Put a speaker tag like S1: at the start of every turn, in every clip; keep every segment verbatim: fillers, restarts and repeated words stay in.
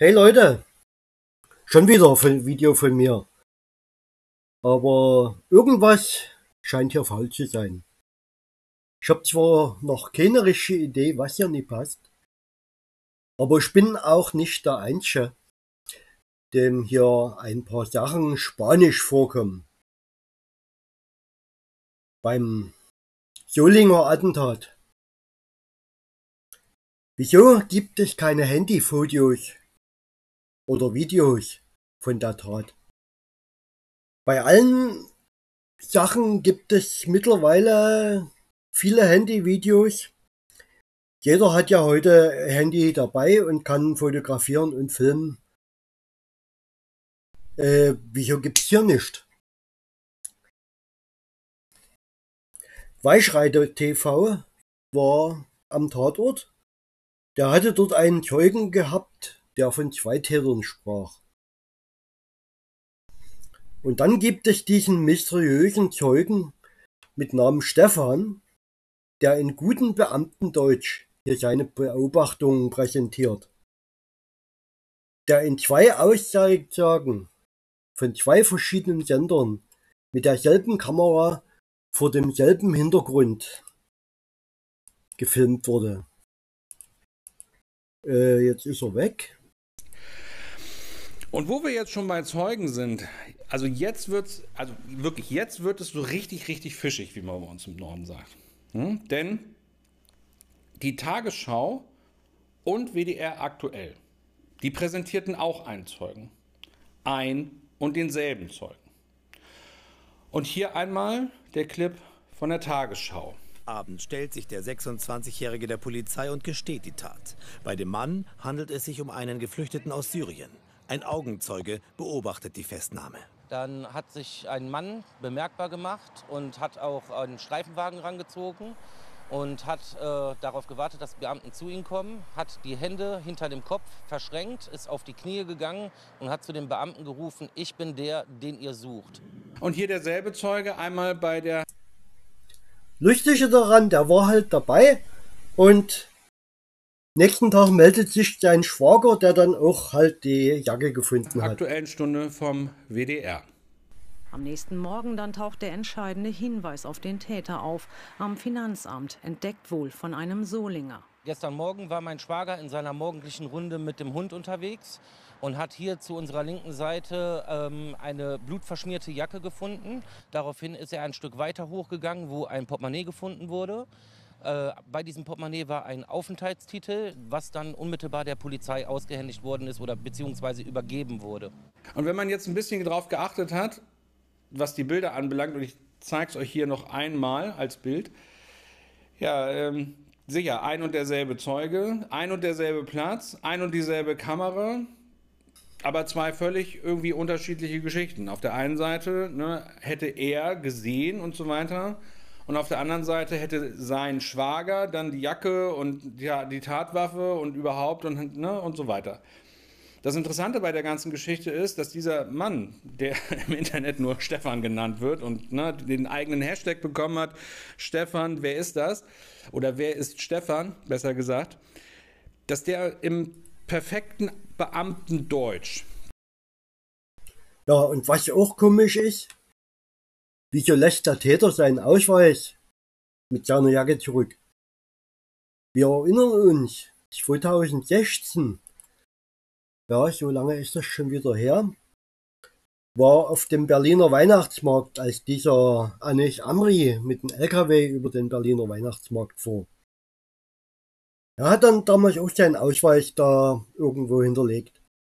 S1: Hey Leute, schon wieder ein Video von mir. Aber irgendwas scheint hier faul zu sein. Ich habe zwar noch keine richtige Idee, was hier nicht passt, aber ich bin auch nicht der Einzige, dem hier ein paar Sachen spanisch vorkommen. Beim Solinger Attentat. Wieso gibt es keine Handyfotos oder Videos von der Tat? Bei allen Sachen gibt es mittlerweile viele Handyvideos. Jeder hat ja heute ein Handy dabei und kann fotografieren und filmen. Äh, wieso gibt's hier nicht? Weichreiter T V war am Tatort. Der hatte dort einen Zeugen gehabt, der von zwei Tätern sprach. Und dann gibt es diesen mysteriösen Zeugen mit Namen Stefan, der in gutem Beamtendeutsch hier seine Beobachtungen präsentiert. Der in zwei Aussagen von zwei verschiedenen Sendern mit derselben Kamera vor demselben Hintergrund gefilmt wurde. Äh, jetzt ist er weg.
S2: Und wo wir jetzt schon bei Zeugen sind, also jetzt wird's, also wirklich, jetzt wird es so richtig, richtig fischig, wie man bei uns im Norden sagt. Hm? Denn die Tagesschau und W D R aktuell, die präsentierten auch einen Zeugen. Ein und denselben Zeugen. Und hier einmal der Clip von der Tagesschau.
S3: Abend stellt sich der sechsundzwanzigjährige der Polizei und gesteht die Tat. Bei dem Mann handelt es sich um einen Geflüchteten aus Syrien. Ein Augenzeuge beobachtet die Festnahme.
S4: Dann hat sich ein Mann bemerkbar gemacht und hat auch einen Streifenwagen rangezogen und hat äh, darauf gewartet, dass Beamten zu ihm kommen, hat die Hände hinter dem Kopf verschränkt, ist auf die Knie gegangen und hat zu den Beamten gerufen: Ich bin der, den ihr sucht.
S2: Und hier derselbe Zeuge einmal bei der...
S1: Lustige daran, der war halt dabei und nächsten Tag meldet sich sein Schwager, der dann auch halt die Jacke gefunden hat.
S2: Aktuellen Stunde vom W D R.
S5: Am nächsten Morgen dann taucht der entscheidende Hinweis auf den Täter auf. Am Finanzamt, entdeckt wohl von einem Solinger.
S4: Gestern Morgen war mein Schwager in seiner morgendlichen Runde mit dem Hund unterwegs und hat hier zu unserer linken Seite ähm, eine blutverschmierte Jacke gefunden. Daraufhin ist er ein Stück weiter hochgegangen, wo ein Portemonnaie gefunden wurde. Äh, bei diesem Portemonnaie war ein Aufenthaltstitel, was dann unmittelbar der Polizei ausgehändigt worden ist oder beziehungsweise übergeben wurde.
S2: Und wenn man jetzt ein bisschen darauf geachtet hat, was die Bilder anbelangt, und ich zeige es euch hier noch einmal als Bild, ja, ähm, sicher, ein und derselbe Zeuge, ein und derselbe Platz, ein und dieselbe Kamera, aber zwei völlig irgendwie unterschiedliche Geschichten. Auf der einen Seite ne, hätte er gesehen und so weiter, und auf der anderen Seite hätte sein Schwager dann die Jacke und ja, die Tatwaffe und überhaupt und, ne, und so weiter. Das Interessante bei der ganzen Geschichte ist, dass dieser Mann, der im Internet nur Stefan genannt wird und ne, den eigenen Hashtag bekommen hat, Stefan, wer ist das? Oder wer ist Stefan, besser gesagt, dass der im perfekten Beamtendeutsch.
S1: Ja, und was auch komisch ist, wieso lässt der Täter seinen Ausweis mit seiner Jacke zurück? Wir erinnern uns, zweitausendsechzehn, ja, so lange ist das schon wieder her, war auf dem Berliner Weihnachtsmarkt, als dieser Anis Amri mit dem L K W über den Berliner Weihnachtsmarkt fuhr. Er hat dann damals auch seinen Ausweis da irgendwo hinterlegt.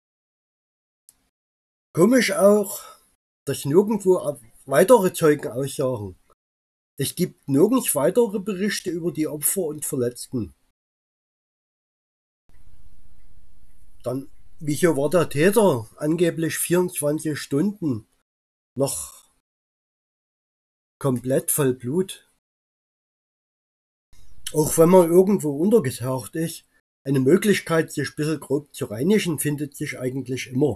S1: Komisch auch, dass nirgendwo weitere Zeugen aussagen. Es gibt nirgends weitere Berichte über die Opfer und Verletzten. Dann, wieso war der Täter angeblich vierundzwanzig Stunden noch komplett voll Blut? Auch wenn man irgendwo untergetaucht ist, eine Möglichkeit, sich ein bisschen grob zu reinigen, findet sich eigentlich immer.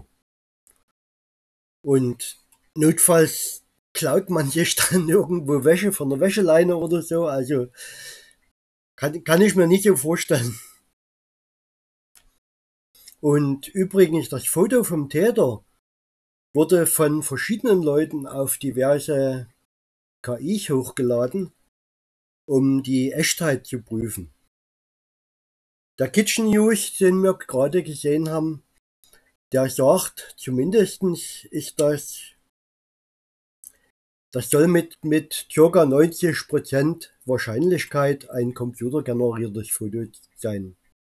S1: Und notfalls klaut man sich dann irgendwo Wäsche von der Wäscheleine oder so, also kann, kann ich mir nicht so vorstellen. Und übrigens, das Foto vom Täter wurde von verschiedenen Leuten auf diverse K Is hochgeladen, um die Echtheit zu prüfen. Der Kitchen News, den wir gerade gesehen haben, der sagt, zumindestens ist das, das soll mit, mit ca. neunzig Prozent Wahrscheinlichkeit ein computergeneriertes Foto sein.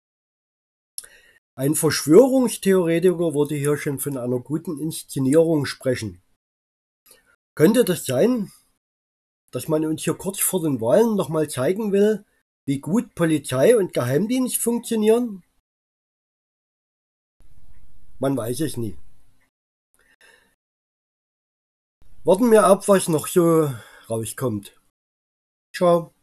S1: Ein Verschwörungstheoretiker würde hier schon von einer guten Inszenierung sprechen. Könnte das sein, dass man uns hier kurz vor den Wahlen nochmal zeigen will, wie gut Polizei und Geheimdienst funktionieren? Man weiß es nie. Warten wir ab, was noch so rauskommt. Ciao.